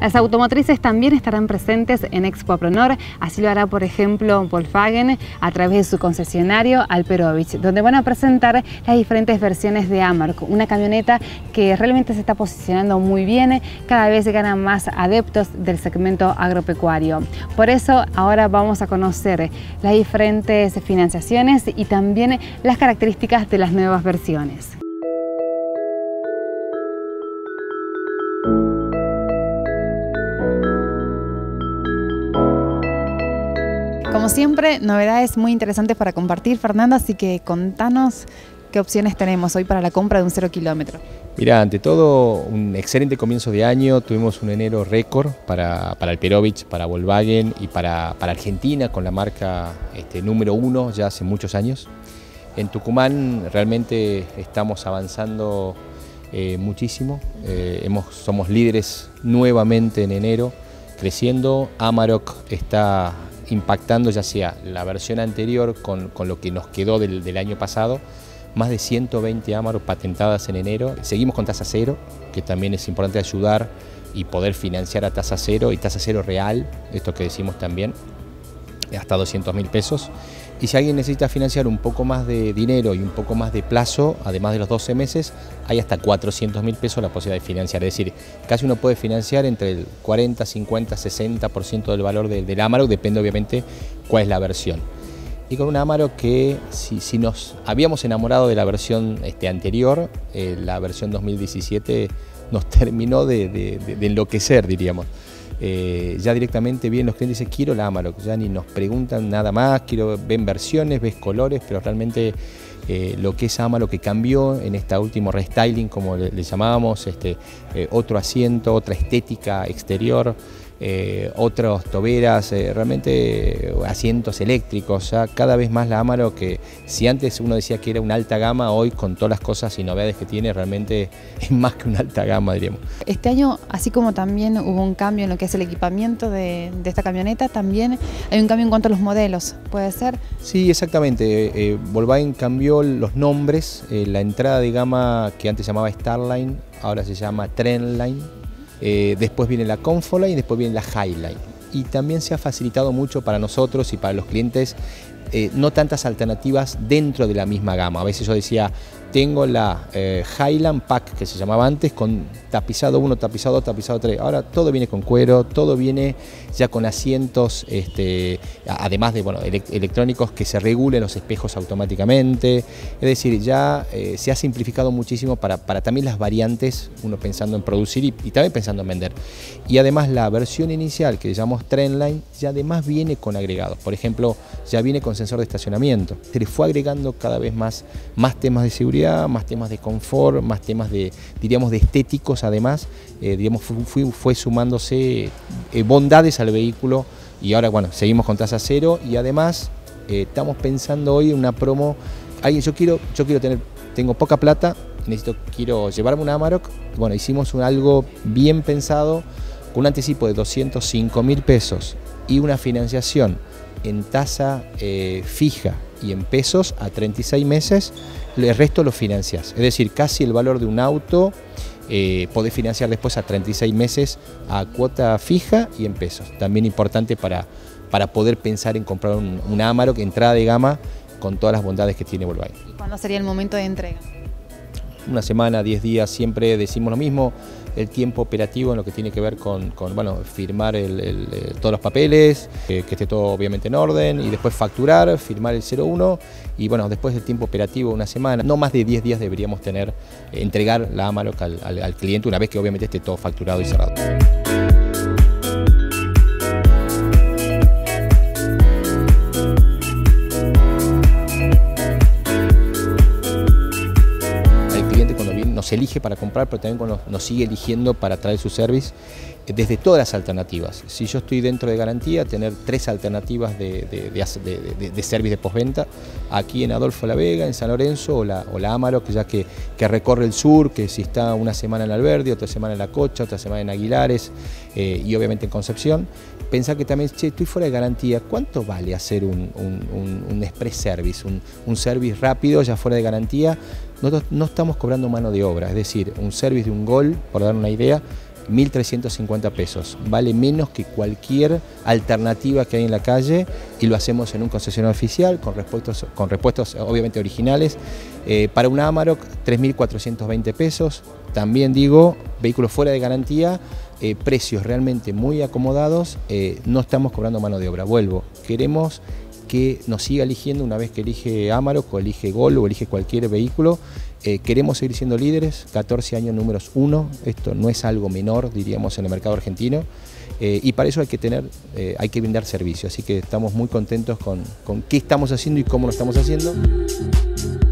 Las automotrices también estarán presentes en Expo Pronor, así lo hará por ejemplo Volkswagen a través de su concesionario Alperovich, donde van a presentar las diferentes versiones de Amarok, una camioneta que realmente se está posicionando muy bien, cada vez ganan más adeptos del segmento agropecuario. Por eso ahora vamos a conocer las diferentes financiaciones y también las características de las nuevas versiones. Como siempre, novedades muy interesantes para compartir, Fernando, así que contanos qué opciones tenemos hoy para la compra de un 0 kilómetro. Mira, ante todo, un excelente comienzo de año, tuvimos un enero récord para Alperovich, para Volkswagen y para Argentina con la marca número 1 ya hace muchos años. En Tucumán realmente estamos avanzando muchísimo, somos líderes nuevamente en enero, creciendo. Amarok está impactando ya sea la versión anterior con lo que nos quedó del año pasado, más de 120 Amarok patentadas en enero. Seguimos con tasa cero, que también es importante ayudar y poder financiar a tasa cero y tasa cero real, esto que decimos también, hasta 200.000 pesos. Y si alguien necesita financiar un poco más de dinero y un poco más de plazo, además de los 12 meses, hay hasta 400.000 pesos la posibilidad de financiar. Es decir, casi uno puede financiar entre el 40, 50, 60% del valor del Amarok, depende obviamente cuál es la versión. Y con un Amarok que si nos habíamos enamorado de la versión anterior, la versión 2017 nos terminó de enloquecer, diríamos. Ya directamente vienen los clientes y dicen quiero la Amarok, ya ni nos preguntan nada más, ven versiones, ves colores, pero realmente lo que es Amarok que cambió en este último restyling, como le llamábamos, otro asiento, otra estética exterior, otras toberas, realmente asientos eléctricos, ya cada vez más la Amarok, que si antes uno decía que era una alta gama, hoy con todas las cosas y novedades que tiene realmente es más que una alta gama, diríamos. Este año, así como también hubo un cambio en lo que es el equipamiento de esta camioneta, también hay un cambio en cuanto a los modelos, ¿puede ser? Sí, exactamente, Volkswagen cambió los nombres, la entrada de gama que antes se llamaba Starline, ahora se llama Trendline. Después viene la Comfortline y después viene la Highline. Y también se ha facilitado mucho para nosotros y para los clientes no tantas alternativas dentro de la misma gama. A veces yo decía, tengo la Highland Pack, que se llamaba antes, con tapizado 1, tapizado 2, tapizado 3. Ahora todo viene con cuero, todo viene ya con asientos, además de electrónicos que se regulen los espejos automáticamente. Es decir, ya se ha simplificado muchísimo para también las variantes, uno pensando en producir y también pensando en vender. Y además la versión inicial, que llamamos Trendline, ya además viene con agregados. Por ejemplo, ya viene con sensor de estacionamiento. Se le fue agregando cada vez más temas de seguridad, más temas de confort, más temas de estéticos, además, fue sumándose bondades al vehículo y ahora, seguimos con tasa cero y además estamos pensando hoy en una promo. Tengo poca plata, quiero llevarme una Amarok. Hicimos algo bien pensado, con un anticipo de 205.000 pesos y una financiación en tasa fija y en pesos a 36 meses, el resto lo financias. Es decir, casi el valor de un auto podés financiar después a 36 meses a cuota fija y en pesos. También importante para poder pensar en comprar un Amarok entrada de gama con todas las bondades que tiene Volkswagen. ¿Y cuándo sería el momento de entrega? Una semana, 10 días, siempre decimos lo mismo. El tiempo operativo en lo que tiene que ver con firmar todos los papeles, que esté todo obviamente en orden, y después facturar, firmar el 01 y después del tiempo operativo, una semana, no más de 10 días deberíamos entregar la Amarok al cliente una vez que obviamente esté todo facturado y cerrado. Nos elige para comprar, pero también nos sigue eligiendo para traer su service desde todas las alternativas. Si yo estoy dentro de garantía, tener 3 alternativas de service de postventa, aquí en Adolfo La Vega, en San Lorenzo, o la Amarok, ya que recorre el sur, que si está una semana en Alberdi, otra semana en La Cocha, otra semana en Aguilares y obviamente en Concepción. Pensar que también, estoy fuera de garantía, ¿cuánto vale hacer un express service, un service rápido ya fuera de garantía? Nosotros no estamos cobrando mano de obra, es decir, un service de un Gol, por dar una idea, 1.350 pesos. Vale menos que cualquier alternativa que hay en la calle y lo hacemos en un concesionario oficial con repuestos obviamente originales. Para un Amarok 3.420 pesos. También digo, vehículos fuera de garantía, precios realmente muy acomodados, no estamos cobrando mano de obra. Vuelvo, queremos que nos siga eligiendo una vez que elige Amarok o elige Gol o elige cualquier vehículo. Queremos seguir siendo líderes, 14 años números 1, esto no es algo menor, diríamos, en el mercado argentino, y para eso hay que brindar servicio, así que estamos muy contentos con qué estamos haciendo y cómo lo estamos haciendo.